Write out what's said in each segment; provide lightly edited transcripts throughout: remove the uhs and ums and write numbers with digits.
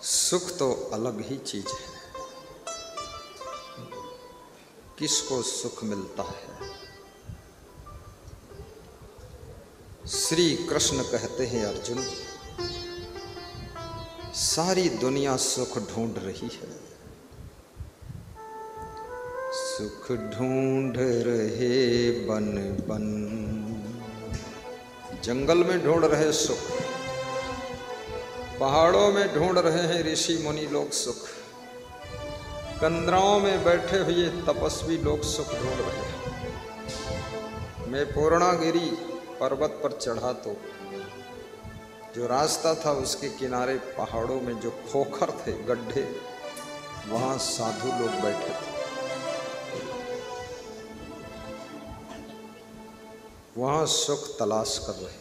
सुख तो अलग ही चीज है। किसको सुख मिलता है? श्री कृष्ण कहते हैं, अर्जुन, सारी दुनिया सुख ढूंढ रही है। सुख ढूंढ रहे बन बन, जंगल में ढूंढ रहे सुख, पहाड़ों में ढूंढ रहे हैं ऋषि मुनि लोग सुख, कंदराओं में बैठे हुए तपस्वी लोग सुख ढूंढ रहे हैं। मैं पूर्णागिरी पर्वत पर चढ़ा तो जो रास्ता था उसके किनारे पहाड़ों में जो खोखर थे, गड्ढे, वहां साधु लोग बैठे थे। वहां सुख तलाश कर रहे हैं।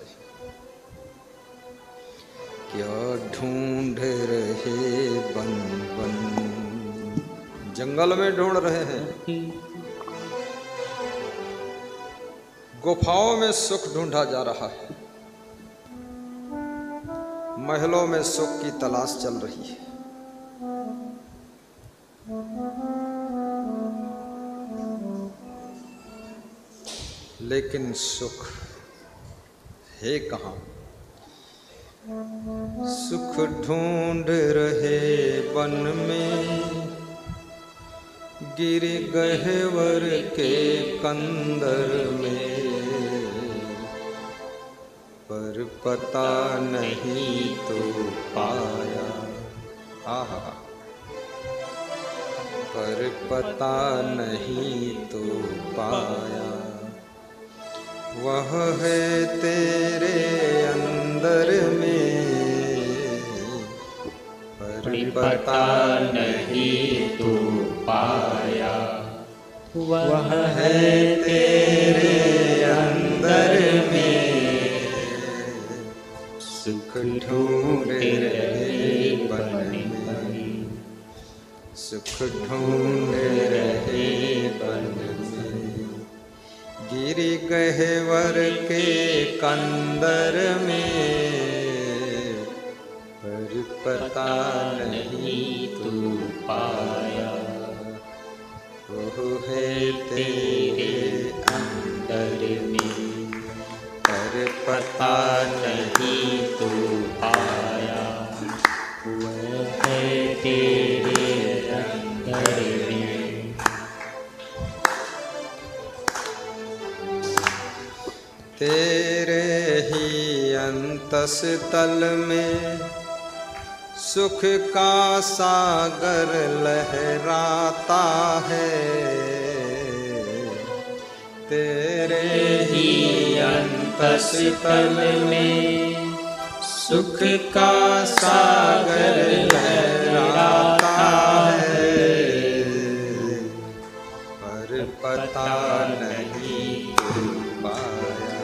क्या ढूंढ रहे बन बन, जंगल में ढूंढ रहे हैं, गुफाओं में सुख ढूंढा जा रहा है, महलों में सुख की तलाश चल रही है। लेकिन सुख है कहाँ? सुख ढूंढ रहे बन में, गिर गहवर के कंदर में, पर पता नहीं तो पाया। आहा, पर पता नहीं तो पाया, वह है तेरे अंदर में, पर पता नहीं तो पाया, वह है तेरे अंदर में। सुख ढूंढ रहे बन में, सुख ढूंढ रहे बन में, गिरी गहवर के कंदर में, पर पता नहीं तू पाया, वो है तेरे अंदर में, पर पता नहीं तू पाया, वो है तेरे अंदर में। तेरे ही अंतस्तल में सुख का सागर लहराता है, तेरे ही अंतस्तल में सुख का सागर लहराता है, पर पता नहीं तू पाया,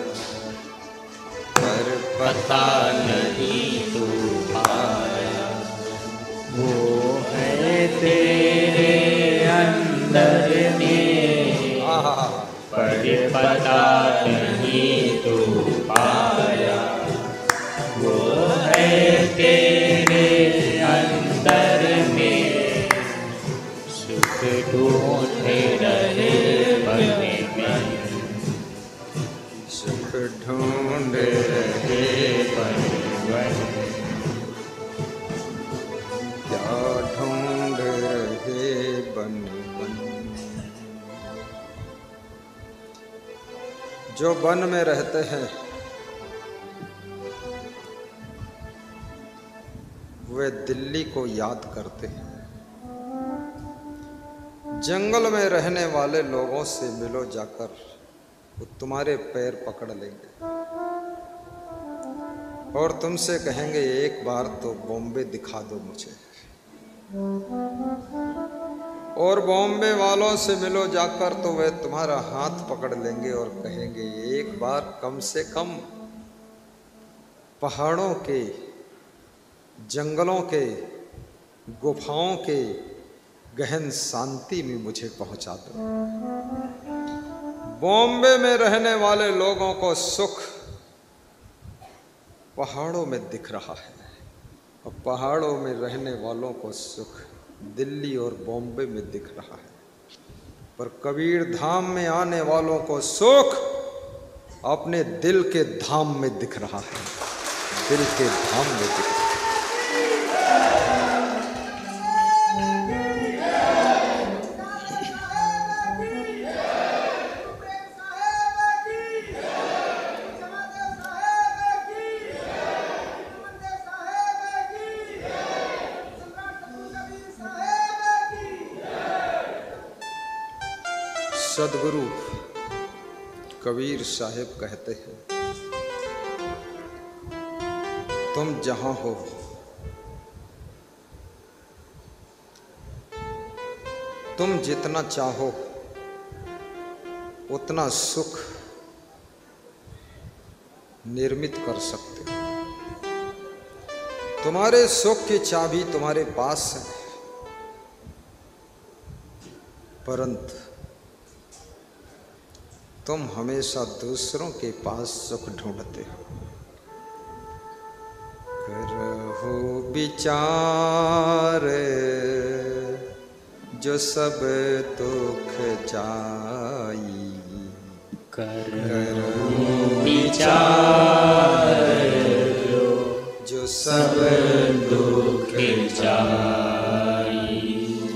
पर पता नहीं तू पाया, वो है तेरे अंदर में, पर पता नहीं तू पाया, वो है तेरे अंदर में, सुख ढूंढ रहे बन में, सुख ढूंढ रहे बन बन, क्या ढूंढ रहे बन बन। जो वन में रहते हैं वे दिल्ली को याद करते हैं। जंगल में रहने वाले लोगों से मिलो जाकर, वो तुम्हारे पैर पकड़ लेंगे और तुमसे कहेंगे एक बार तो बॉम्बे दिखा दो मुझे। और बॉम्बे वालों से मिलो जाकर तो वे तुम्हारा हाथ पकड़ लेंगे और कहेंगे एक बार कम से कम पहाड़ों के, जंगलों के, गुफाओं के गहन शांति में मुझे पहुंचा दो। बॉम्बे में रहने वाले लोगों को सुख पहाड़ों में दिख रहा है और पहाड़ों में रहने वालों को सुख दिल्ली और बॉम्बे में दिख रहा है, पर कबीर धाम में आने वालों को सुख अपने दिल के धाम में दिख रहा है, दिल के धाम में दिख रहा है। सदगुरु कबीर साहिब कहते हैं, तुम जहां हो तुम जितना चाहो उतना सुख निर्मित कर सकते हो। तुम्हारे सुख की चाबी तुम्हारे पास है, परंतु तुम हमेशा दूसरों के पास सुख ढूंढते हो। करहो विचार जो सब दुख जाई, करहो विचार जो सब दुख जाई,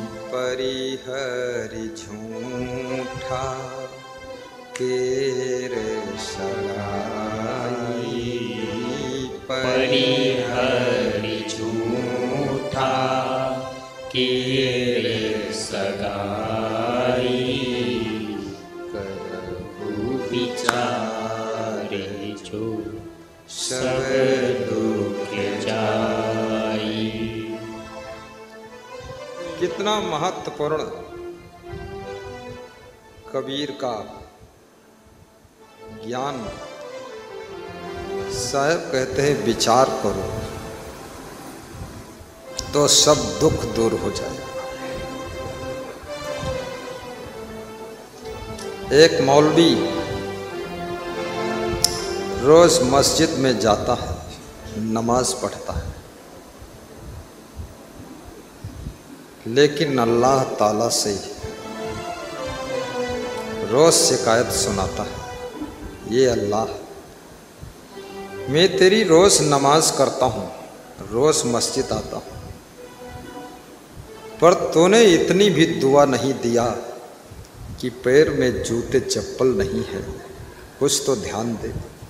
परिहरि झूठा केरे सगाई, परिहरि झूठा केरे सगाई, करहु विचार जो सब दुख जाई। कितना महत्वपूर्ण कबीर का ज्ञान। साहब कहते हैं विचार करो तो सब दुख दूर हो जाएगा। एक मौलवी रोज मस्जिद में जाता है, नमाज पढ़ता है, लेकिन अल्लाह ताला से रोज शिकायत सुनाता है, ये अल्लाह मैं तेरी रोज नमाज करता हूँ, रोज मस्जिद आता हूँ, पर तूने इतनी भी दुआ नहीं दिया कि पैर में जूते चप्पल नहीं है, कुछ तो ध्यान दे।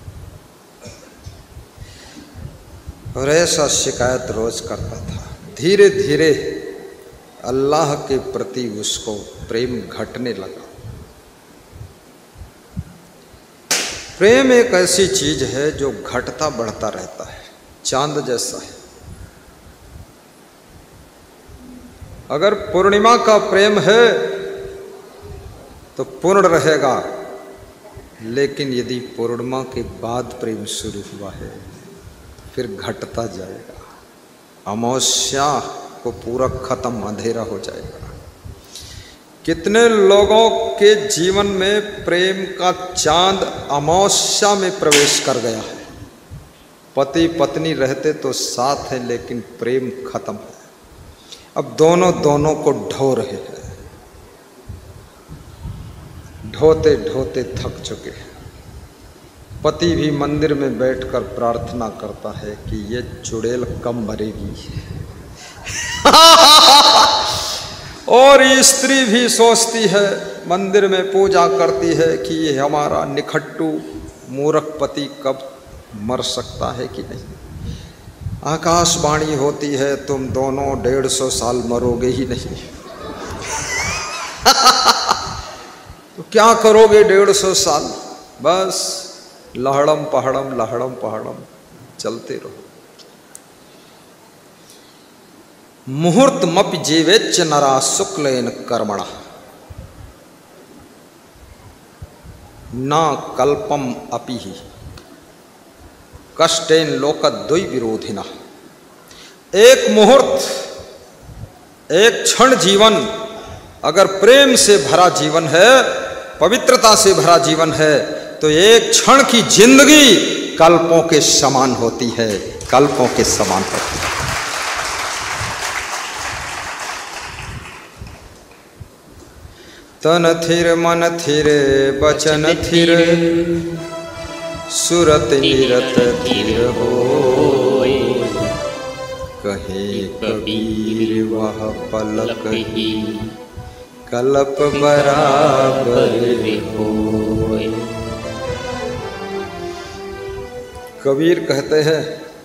और ऐसा शिकायत रोज करता था। धीरे धीरे अल्लाह के प्रति उसको प्रेम घटने लगा। प्रेम एक ऐसी चीज है जो घटता बढ़ता रहता है, चांद जैसा है। अगर पूर्णिमा का प्रेम है तो पूर्ण रहेगा, लेकिन यदि पूर्णिमा के बाद प्रेम शुरू हुआ है फिर घटता जाएगा, अमावस्या को पूरा खत्म, अंधेरा हो जाएगा। कितने लोगों के जीवन में प्रेम का चांद अमावस्या में प्रवेश कर गया है। पति पत्नी रहते तो साथ है, लेकिन प्रेम खत्म है। अब दोनों को ढो रहे हैं, ढोते ढोते थक चुके हैं। पति भी मंदिर में बैठकर प्रार्थना करता है कि ये चुड़ैल कब मरेगी और स्त्री भी सोचती है, मंदिर में पूजा करती है कि ये हमारा निखट्टू मूर्ख पति कब मर सकता है कि नहीं। आकाशवाणी होती है, तुम दोनों 150 साल मरोगे ही नहीं। तो क्या करोगे 150 साल? बस लहड़म पहड़म चलते रहो। मुहूर्तमपि जीवेच्च नरा शुक्लेन कर्मणः न कल्पम अपि ही कष्टेन लोकद्वय विरोधिनः। एक मुहूर्त, एक क्षण जीवन अगर प्रेम से भरा जीवन है, पवित्रता से भरा जीवन है, तो एक क्षण की जिंदगी कल्पों के समान होती है, कल्पों के समान होती है। तन थिर मन थिर बचन थिर सुरत निरत थिर होय। कहे कबीर वह पलक ही कल्प बराबर होय। कबीर कहते हैं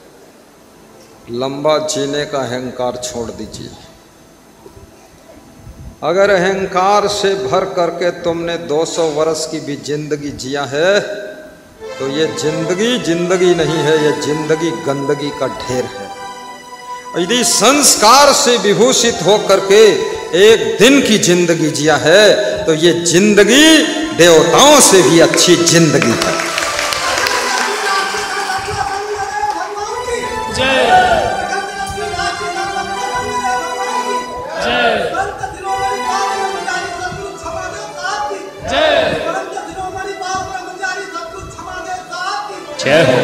लंबा जीने का अहंकार छोड़ दीजिए। अगर अहंकार से भर करके तुमने 200 वर्ष की भी जिंदगी जिया है तो ये जिंदगी जिंदगी नहीं है, ये जिंदगी गंदगी का ढेर है। यदि संस्कार से विभूषित हो करके एक दिन की जिंदगी जिया है तो ये जिंदगी देवताओं से भी अच्छी जिंदगी है। जय हो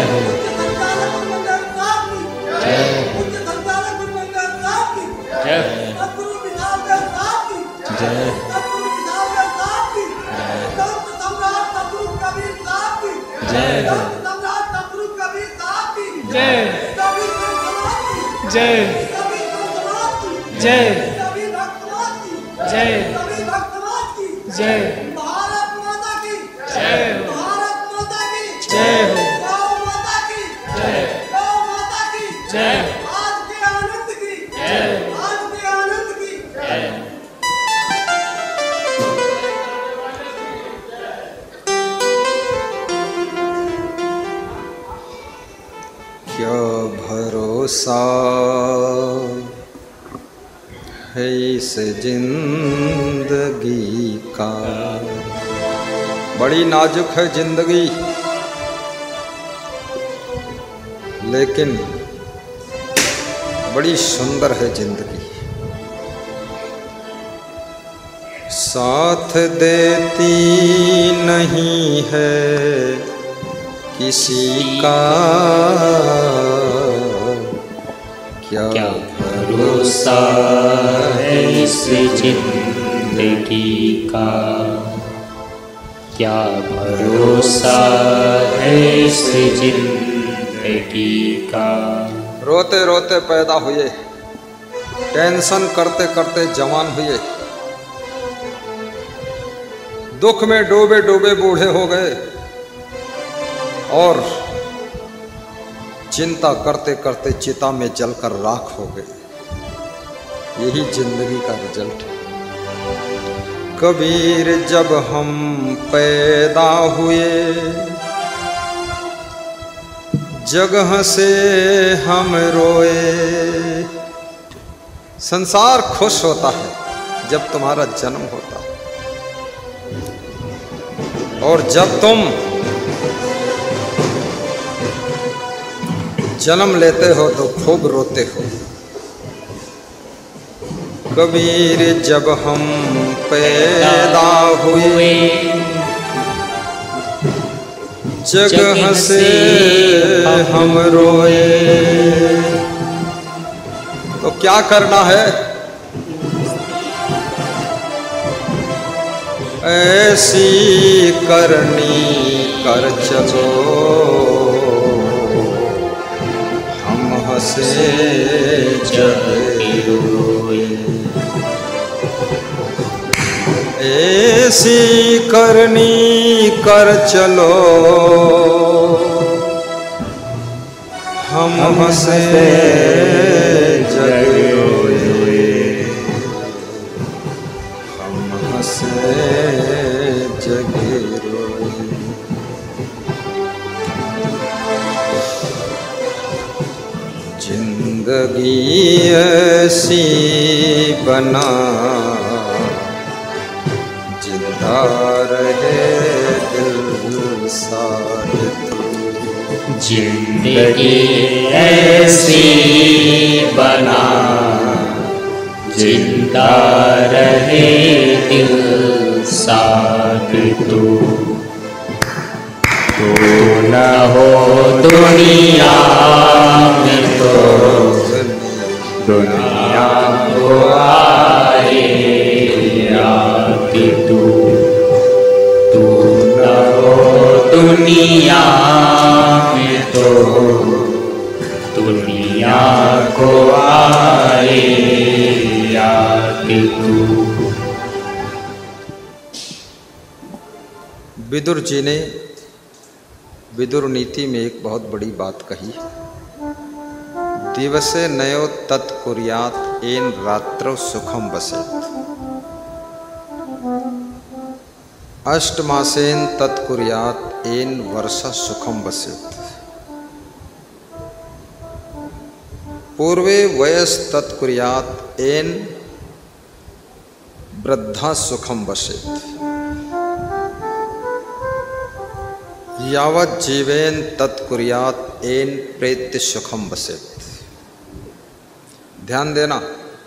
क्या भरोसा है इस जिंदगी का। बड़ी नाजुक है जिंदगी लेकिन बड़ी सुंदर है जिंदगी। साथ देती नहीं है किसी का क्या भरोसा है इस जिंदगी का। क्या भरोसा है इस जिंदगी का। रोते रोते पैदा हुए, टेंशन करते करते जवान हुए, दुख में डूबे डूबे बूढ़े हो गए और चिंता करते करते चिता में जलकर राख हो गए। यही जिंदगी का रिजल्ट है। कबीर जब हम पैदा हुए जगह से हम रोए। संसार खुश होता है जब तुम्हारा जन्म होता है और जब तुम जन्म लेते हो तो खूब रोते हो। कबीर जब हम पैदा हुए जगह से हम रोए। तो क्या करना है? ऐसी करनी कर चलो हम हंसे जग रोए। ऐसी करनी कर चलो हम हंसे जग रोए। हम हंसे जग रोए। जिंदगी ऐसी बना जिंदा रहे दिल साथ तू। जिंदगी ऐसी बना जिंदा रहे दिल साथ तू। तू न हो दुनिया में तो दुनिया को आए याद कि तू न हो दुनिया में तो दुनिया को आए याद तू। विदुर जी ने विदुर नीति में एक बहुत बड़ी बात कही, दिवसे नयो तत्कुर्यात् एन रात्रौ सुखम वसेत्, अष्टमासेन तत्कुर्यात् एन वर्षा सुखम वसेत्, पूर्वे वयस तत्कुर्यात् एन वृद्धा सुखम वसेत्, यावत् जीवेन तत्कुर्यात् एन प्रेत्य सुखम वसेत्। ध्यान देना,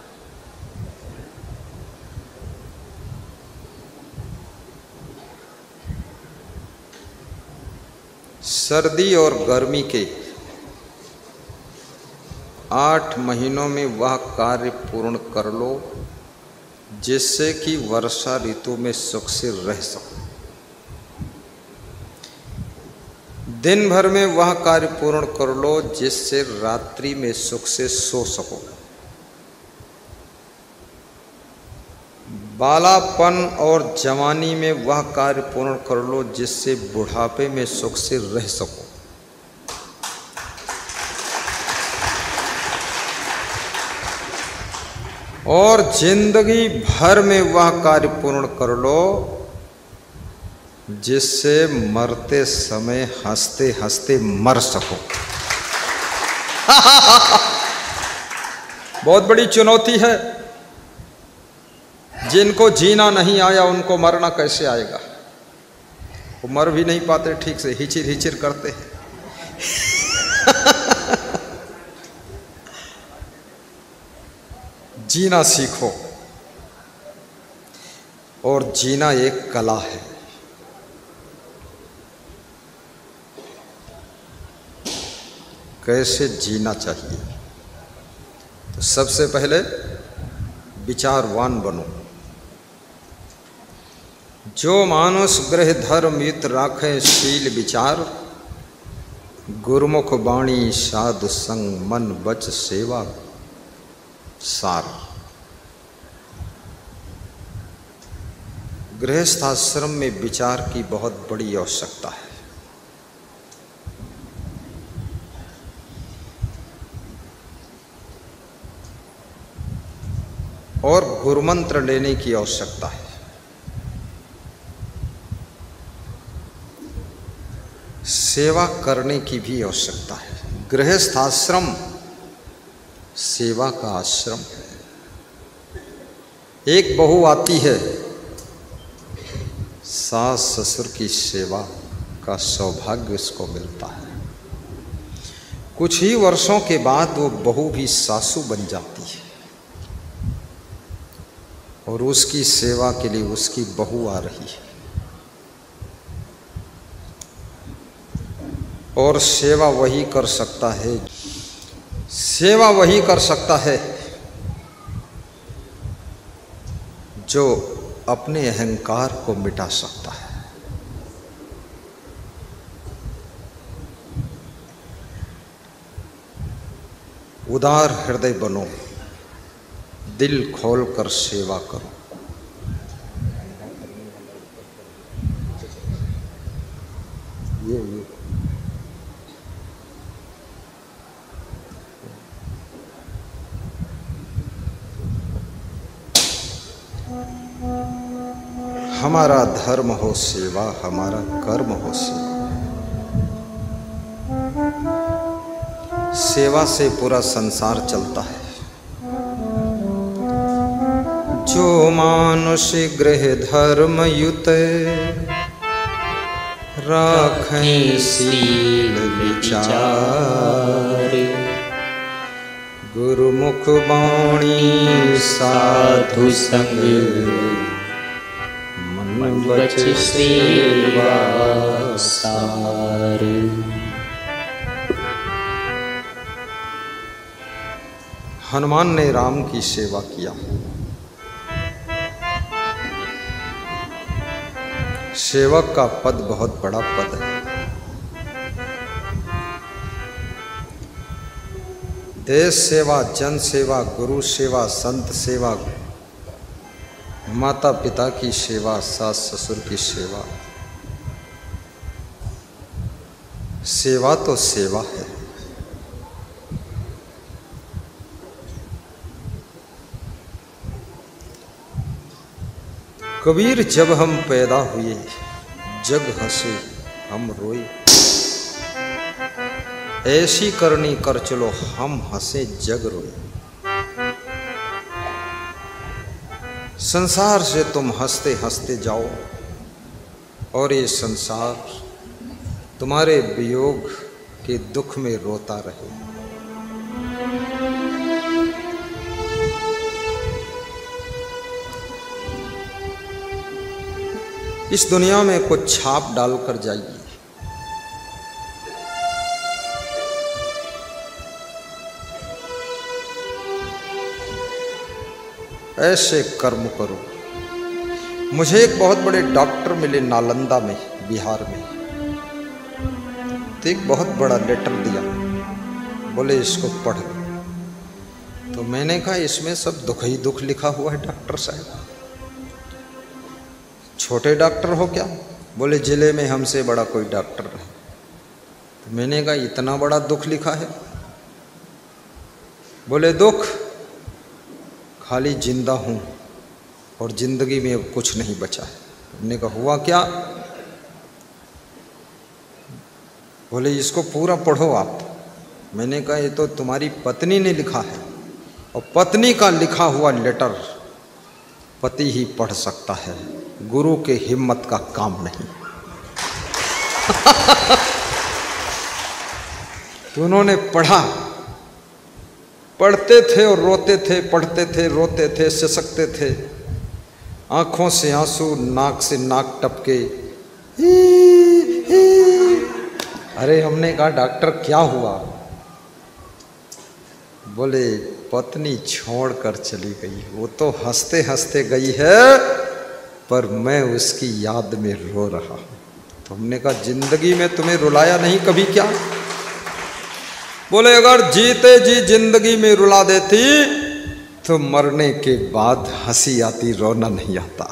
सर्दी और गर्मी के 8 महीनों में वह कार्य पूर्ण कर लो जिससे कि वर्षा ऋतु में सुख से रह सको। दिन भर में वह कार्य पूर्ण कर लो जिससे रात्रि में सुख से सो सको। बालापन और जवानी में वह कार्य पूर्ण कर लो जिससे बुढ़ापे में सुख से रह सको। और जिंदगी भर में वह कार्य पूर्ण कर लो जिससे मरते समय हंसते हंसते मर सको। बहुत बड़ी चुनौती है। जिनको जीना नहीं आया उनको मरना कैसे आएगा? वो मर भी नहीं पाते ठीक से, हिचिर हिचिर करते हैं। जीना सीखो, और जीना एक कला है। कैसे जीना चाहिए? तो सबसे पहले विचारवान बनो। जो मानुष गृह धर्म युत राखे शील विचार, गुरुमुख वाणी साधु संग मन बच सेवा सार। गृहस्थाश्रम में विचार की बहुत बड़ी आवश्यकता है। और गुरुमंत्र लेने की आवश्यकता है। सेवा करने की भी आवश्यकता है। गृहस्थाश्रम सेवा का आश्रम है। एक बहू आती है, सास ससुर की सेवा का सौभाग्य उसको मिलता है। कुछ ही वर्षों के बाद वो बहू भी सासू बन जाती है और उसकी सेवा के लिए उसकी बहू आ रही है। और सेवा वही कर सकता है, सेवा वही कर सकता है जो अपने अहंकार को मिटा सकता है। उदार हृदय बनो, दिल खोलकर सेवा करो। ये हमारा धर्म हो सेवा, हमारा कर्म हो सेवा। सेवा से पूरा संसार चलता है। जो मानुष गृह धर्म युत राखें शील विचार, गुरुमुख वाणी साधु संग मन बच सेवा सार। हनुमान ने राम की सेवा किया। सेवक का पद बहुत बड़ा पद है। देश सेवा, जन सेवा, गुरु सेवा, संत सेवा, माता पिता की सेवा, सास ससुर की सेवा, सेवा तो सेवा है। कबीर जब हम पैदा हुए जग हंसे हम रोए, ऐसी करनी कर चलो हम हंसे जग रोए। संसार से तुम हंसते हंसते जाओ और ये संसार तुम्हारे वियोग के दुख में रोता रहे। इस दुनिया में कुछ छाप डालकर जाइए। ऐसे कर्म करो। मुझे एक बहुत बड़े डॉक्टर मिले नालंदा में, बिहार में। तो एक बहुत बड़ा लेटर दिया, बोले इसको पढ़ लो। तो मैंने कहा इसमें सब दुख ही दुख लिखा हुआ है डॉक्टर साहब। छोटे डॉक्टर हो क्या? बोले जिले में हमसे बड़ा कोई डॉक्टर नहीं। तो मैंने कहा इतना बड़ा दुख लिखा है? बोले दुख खाली जिंदा हूँ और जिंदगी में अब कुछ नहीं बचा है। हमने कहा हुआ क्या? बोले इसको पूरा पढ़ो आप। मैंने कहा ये तो तुम्हारी पत्नी ने लिखा है और पत्नी का लिखा हुआ लेटर पति ही पढ़ सकता है, गुरु के हिम्मत का काम नहीं। तो उन्होंने पढ़ा, पढ़ते थे और रोते थे, पढ़ते थे रोते थे, सिसकते थे, आंखों से आंसू, नाक से नाक टपके। अरे हमने कहा डॉक्टर क्या हुआ? बोले पत्नी छोड़कर चली गई। वो तो हंसते हंसते गई है पर मैं उसकी याद में रो रहा हूँ। तो हमने कहा जिंदगी में तुम्हें रुलाया नहीं कभी क्या? बोले अगर जीते जी जिंदगी में रुला देती तो मरने के बाद हंसी आती, रोना नहीं आता।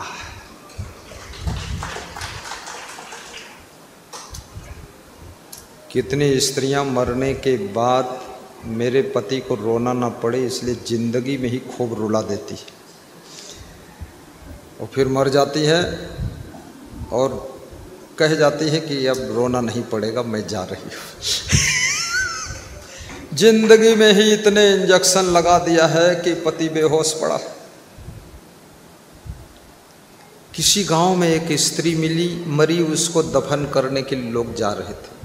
कितनी स्त्रियां मरने के बाद मेरे पति को रोना ना पड़े इसलिए जिंदगी में ही खूब रुला देती और फिर मर जाती है और कह जाती है कि अब रोना नहीं पड़ेगा, मैं जा रही हूँ। जिंदगी में ही इतने इंजेक्शन लगा दिया है कि पति बेहोश पड़ा। किसी गांव में एक स्त्री मिली, मरी, उसको दफन करने के लिए लोग जा रहे थे।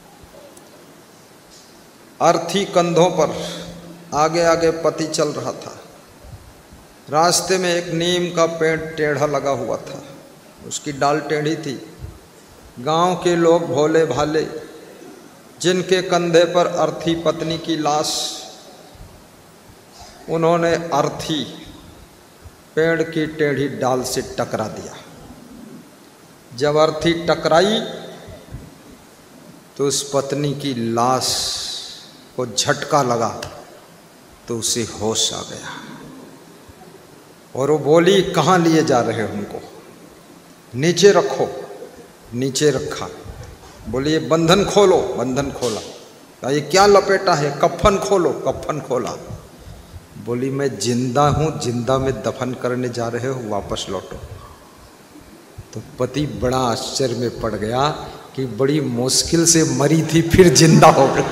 अर्थी कंधों पर, आगे आगे पति चल रहा था। रास्ते में एक नीम का पेड़ टेढ़ा लगा हुआ था, उसकी डाल टेढ़ी थी। गांव के लोग भोले भाले, जिनके कंधे पर अर्थी पत्नी की लाश, उन्होंने अर्थी पेड़ की टेढ़ी डाल से टकरा दिया। जब अर्थी टकराई तो उस पत्नी की लाश को झटका लगा तो उसे होश आ गया और वो बोली कहाँ लिए जा रहे हो हमको? नीचे रखो। नीचे रखा। बोली ये बंधन खोलो। बंधन खोला। ये क्या लपेटा है? कफन खोलो। कफन खोला। बोली मैं जिंदा हूँ, जिंदा में दफन करने जा रहे हो, वापस लौटो। तो पति बड़ा आश्चर्य में पड़ गया कि बड़ी मुश्किल से मरी थी फिर जिंदा हो गई।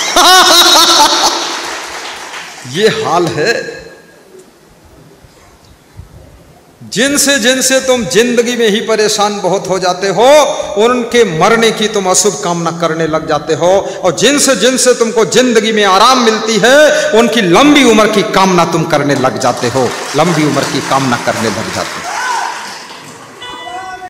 ये हाल है। जिनसे जिनसे तुम जिंदगी में ही परेशान बहुत हो जाते हो, उनके मरने की तुम अशुभ कामना करने लग जाते हो, और जिनसे जिनसे तुमको जिंदगी में आराम मिलती है उनकी लंबी उम्र की कामना तुम करने लग जाते हो। लंबी उम्र की कामना करने लग जाते हो।